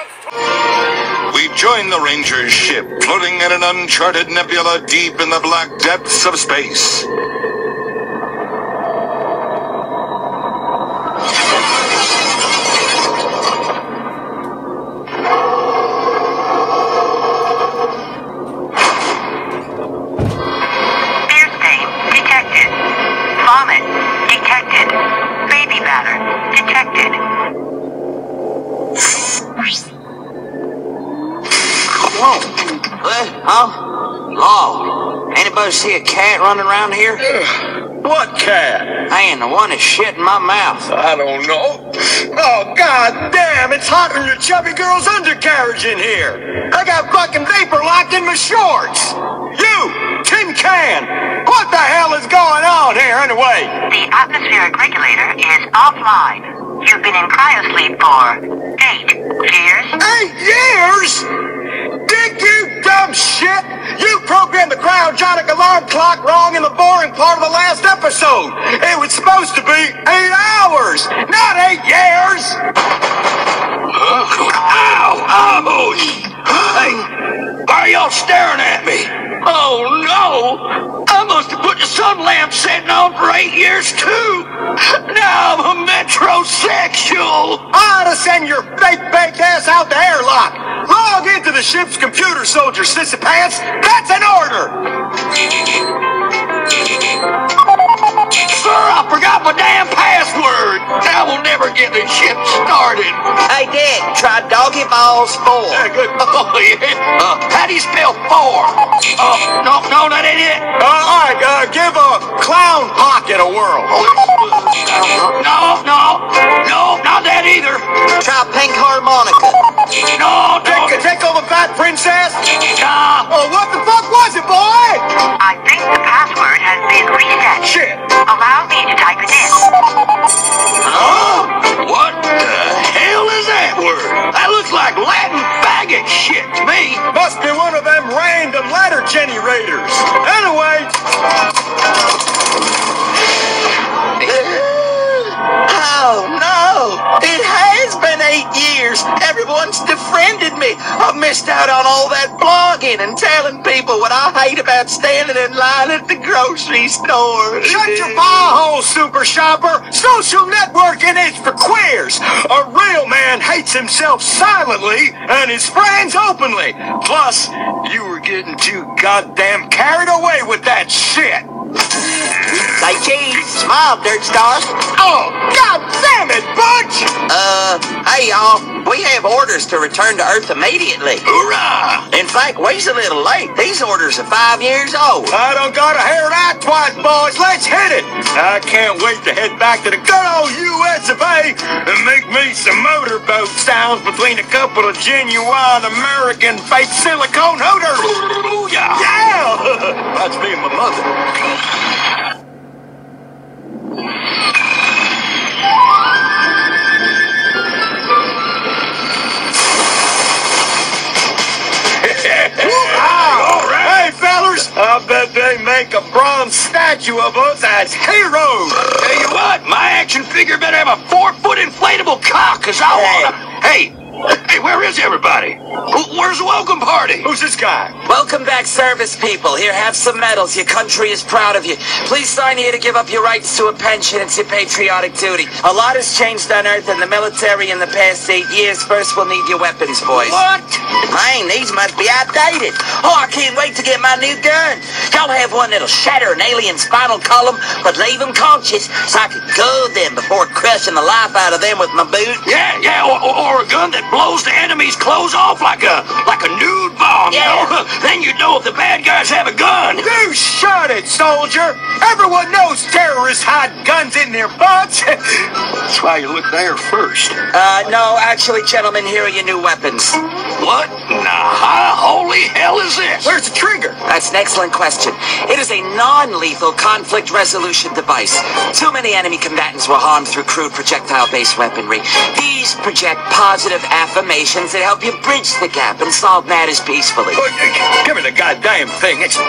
We join the Ranger's ship, floating in an uncharted nebula deep in the black depths of space. Beer stain detected. Vomit detected. Baby batter detected. Whoa. What? Huh? Lord. Anybody see a cat running around here? What cat? Man, the one that's shit in my mouth. I don't know. Oh, god damn, it's hotter than your chubby girl's undercarriage in here. I got fucking vapor locked in my shorts. You, tin can, what the hell is going on here anyway? The atmospheric regulator is offline. You've been in cryosleep for 8 years. 8 years? Dick, you dumb shit! You programmed the cryogenic alarm clock wrong in the boring part of the last episode. It was supposed to be 8 hours, not 8 years! Ow! Ouch! Hey, why are y'all staring at me? Oh no! I must have put the sun lamp setting on for 8 years too! Now I'm a metrosexual! I ought to send your fake-baked ass out the airlock! Log into the ship's computer, soldier sissy pants! That's an order! Sir, I forgot my damn password! I will never get the ship started! Hey, Dick, try Doggy Balls 4. Yeah, good. Oh, yeah. How do you spell 4? No, that ain't it. All right, give a clown pocket a whirl. No, not that either. Try Pink Harmonica. No, tickle the fat princess. Nah. Oh, what the fuck was it, boy? I think the password has been reset. Shit. Allow me to type it in. Huh? What the hell is that word? That looks like Latin faggot shit to me. Must be one of them random letter generators. Anyway. Oh, no. It has been 8 years. Everyone's defriended me. I've missed out on all that blogging and telling people what I hate about standing in line at the grocery store. Shut your pie hole, super shopper. Social networking is for queers. A real man hates himself silently and his friends openly. Plus, you were getting too goddamn carried away with that shit. Say cheese. Smile, Dirt Star. Oh, god damn it, Butch! Hey, y'all. We have orders to return to Earth immediately. Hoorah! In fact, we's a little late. These orders are 5 years old. I don't gotta hear that twice, boys. Let's hit it. I can't wait to head back to the good old U.S. of A. and make me some motorboat sounds between a couple of genuine American fake silicone hooters. Yeah! That's me and my mother. Hey, fellers, I bet they make a bronze statue of us as heroes. Tell you what, my action figure better have a 4-foot inflatable cock, cause I wanna... Hey, where is everybody? Where's the welcome party? Who's this guy? Welcome back, service people. Here, have some medals. Your country is proud of you. Please sign here to give up your rights to a pension. It's your patriotic duty. A lot has changed on Earth and the military in the past 8 years. First, we'll need your weapons, boys. What? Man, these must be outdated. Oh, I can't wait to get my new gun. Y'all have one that'll shatter an alien spinal column, but leave them conscious so I can goad them before crushing the life out of them with my boot. Yeah, or a gun that blows the enemy's clothes off like a nude bomb, Yeah. you know? Then you know if the bad guys have a gun. You shut it, soldier. Everyone knows terrorists hide guns in their butts. That's why you look there first. No, actually, gentlemen, here are your new weapons. What in the holy hell is this? Where's the trigger? That's an excellent question. It is a non-lethal conflict resolution device. Too many enemy combatants were harmed through crude projectile-based weaponry. These project positive affirmations that help you bridge the gap and solve matters peacefully. Give me the goddamn thing. It's...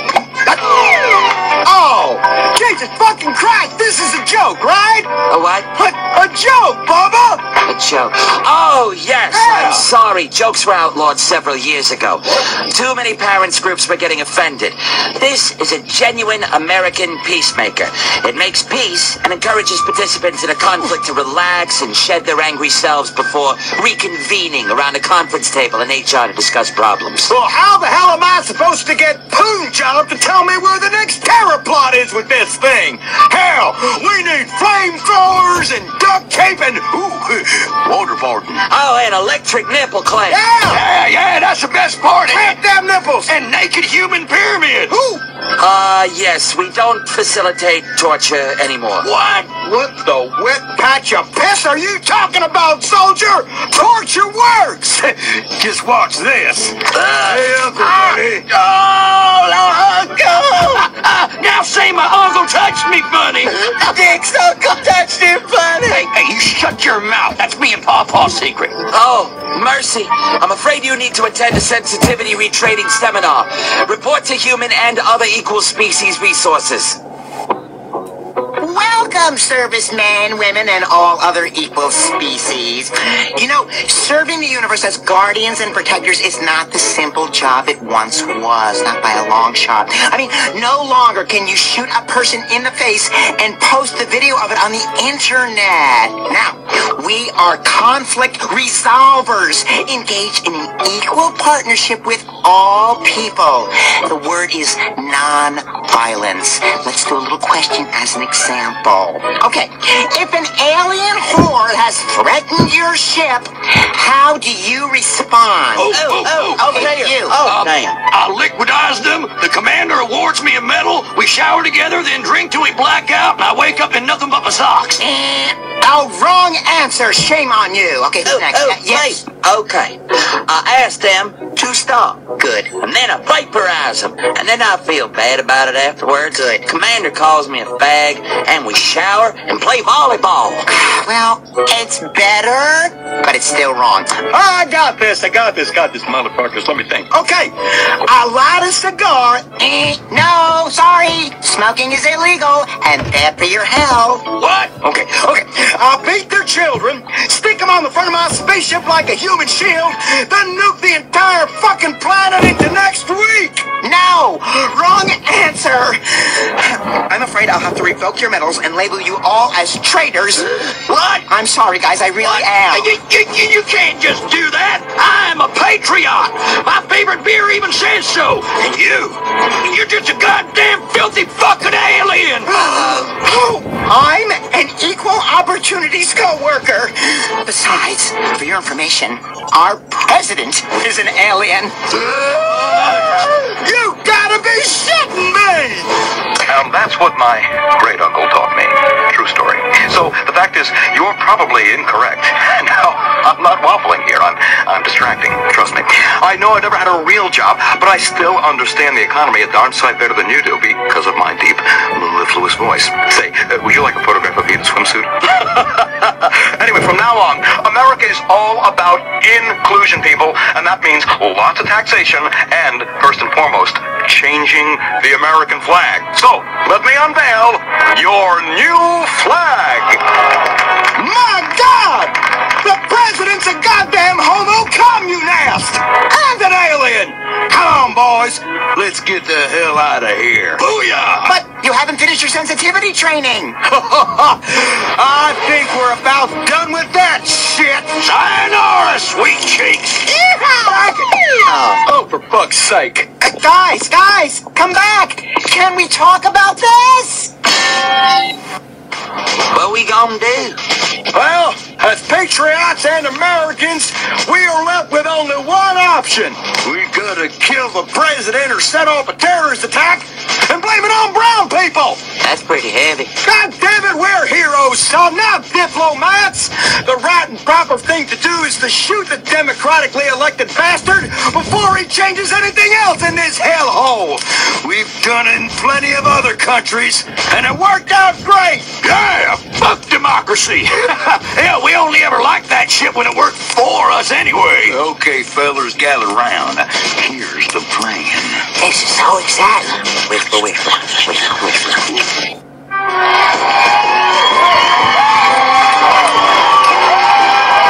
Oh! Jesus fucking Christ! This is a joke, right? A what? A joke, Bubba! A joke. Oh, yes. I'm sorry. Jokes were outlawed several years ago. Too many parents groups were getting offended. This is a genuine American peacemaker. It makes peace and encourages participants in a conflict to relax and shed their angry selves before reconvening around a conference table in HR to discuss problems. Well, how the hell am I supposed to get Poonjob to tell me where the next terror plot is with this thing? Hell, we need flamethrowers and duct tape and, waterboarding. Oh, and electric nipple clamp. Yeah, that's the best part. Clamp them nipples. And naked human pyramids. Yes, we don't facilitate torture anymore. What? What the wet patch of piss are you talking about, soldier? Torture works! Just watch this. Hey, Uncle Buddy. Now say my uncle touched me funny. Dick's uncle touched him funny. Hey, you shut your mouth. That's me and Pawpaw's secret. Oh, mercy. I'm afraid you need to attend a sensitivity retraining seminar. Report to human and other equal species resources. Welcome, servicemen, women, and all other equal species. You know, serving the universe as guardians and protectors is not the simple job it once was, not by a long shot. I mean, no longer can you shoot a person in the face and post the video of it on the internet. Now, we are conflict resolvers, engaged in an equal partnership with all people. The word is non-violence. Let's do a little question as an example. Okay, if an alien horde has threatened your ship, how do you respond? Okay, you. Damn. I liquidized them. The commander awards me a medal. We shower together, then drink till we black out, and I wake up in nothing but my socks. Wrong answer. Shame on you. Okay, who's next? Yes. Okay. I asked them to stop. Good. And then I vaporize them. And then I feel bad about it afterwards. Good. Commander calls me a fag, and we shower and play volleyball. Well, it's better, but it's still wrong. I got this, motherfuckers. Let me think. Okay, I light a cigar. No, sorry. Smoking is illegal, and bad for your health. What? Okay. I'll beat their children, stick them on the front of my spaceship like a human shield, then nuke the entire fucking planet into next week. No, wrong answer. I'm afraid I'll have to revoke your medals and label you all as traitors. What? I'm sorry, guys. I really am. You can't just do that. I'm a patriot. My favorite beer even says so. And you're just a goddamn filthy fucking alien. I'm an equal opportunities co-worker. Besides, for your information, our president is an alien. You gotta be shitting me! That's what my great uncle taught me. True story. So the fact is, you're probably incorrect. Now, I'm not waffling here. I'm distracting. Trust me. I know I never had a real job, but I still understand the economy a darn sight better than you do because of my deep, mellifluous voice. Say, would you like a photograph of me in a swimsuit? Anyway, from now on, America is all about inclusion, people, and that means lots of taxation and, first and foremost, changing the American flag. So, let me unveil your new flag. My God! The president's a goddamn homo communist! And an alien! Come on, boys. Let's get the hell out of here. Booyah! But you haven't finished your sensitivity training. I think we're about done with that shit. Sayonara, sweet cheeks. Oh, for fuck's sake. Guys, come back. Can we talk about this? What we gonna do? Well, as patriots and Americans, we are left with only one option. We gotta kill the president or set off a terrorist attack and blame it on brown people. That's pretty heavy. God damn it, we're heroes, son, not diplomats. The right and proper thing to do is to shoot the democratically elected bastard before he changes anything else in this hellhole. We've done it in plenty of other countries, and it worked out great. Yeah, fuck democracy. Hell, we only ever liked that shit when it worked for us anyway. Okay, fellas, gather round. Here's the plan. This is so exciting. Whisper, whisper, whisper, whisper.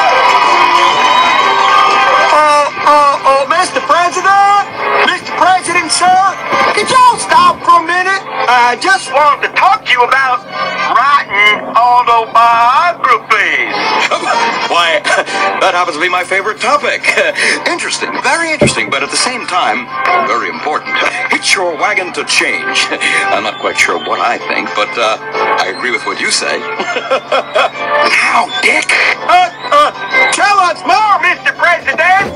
I just wanted to talk to you about writing autobiographies. Why, that happens to be my favorite topic. Interesting, very interesting, but at the same time, very important. Hitch your wagon to change. I'm not quite sure what I think, but I agree with what you say. Now, Dick. Tell us more, Mr. President!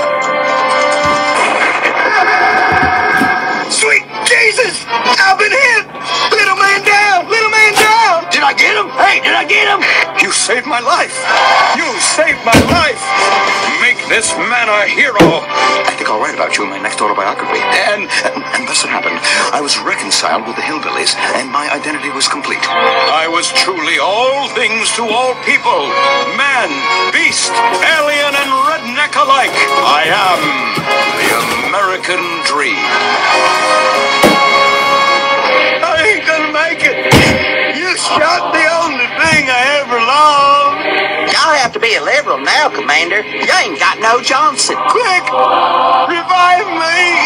Sweet Jesus! I've been hit! Little man down! Little man down! Did I get him? Hey, did I get him? You saved my life. You saved my life! Make this man a hero. I think I'll write about you in my next autobiography. And thus it happened. I was reconciled with the hillbillies, and my identity was complete. I was truly all things to all people. Man, beast, alien, and redneck alike. I am the American dream. I ain't gonna make it! You shot the only thing I ever loved! Y'all have to be a liberal now, Commander. You ain't got no Johnson. Quick! Revive me!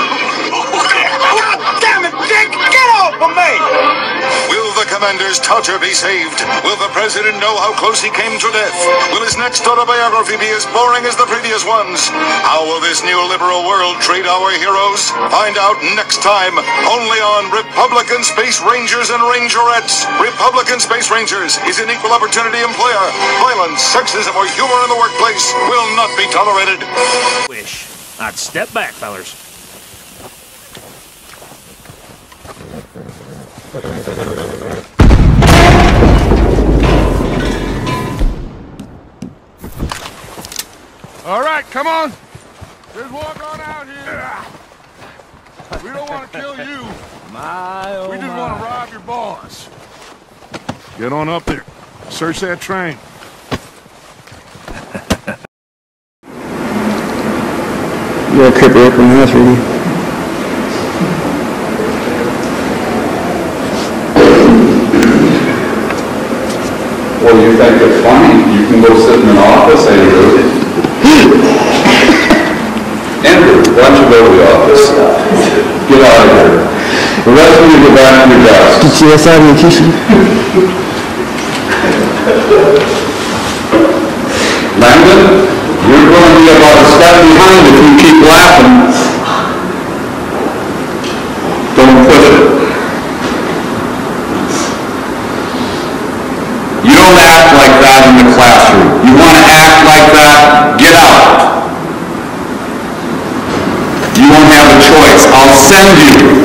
God damn it, Dick! Get off of me! Will the commander's toucher be saved? Will the president know how close he came to death? Will his next autobiography be as boring as the previous ones? How will this new liberal world treat our heroes? Find out next time, only on Republican Space Rangers and Rangerettes. Republican Space Rangers is an equal opportunity employer. Violence, sexism, or humor in the workplace will not be tolerated. Wish I'd step back, fellers. All right, come on. Just walk on out here. We don't want to kill you. We just want to rob your boss. Get on up there. Search that train. Yeah, Cripper up from the house, really. Well, you think it's funny? You can go sit in an office, Andrew. Andrew, why don't you go to the office? Get out of here. The rest of you go back to your desk. Tu tires ça avec qui? Landon, you're going to be about a step behind if you keep laughing. Don't push it. You don't act like that in the classroom. You want to act like that? Get out. You won't have a choice. I'll send you.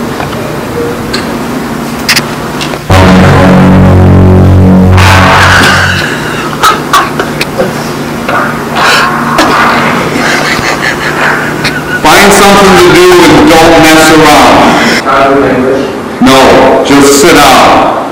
Find something to do and don't mess around. No, just sit down.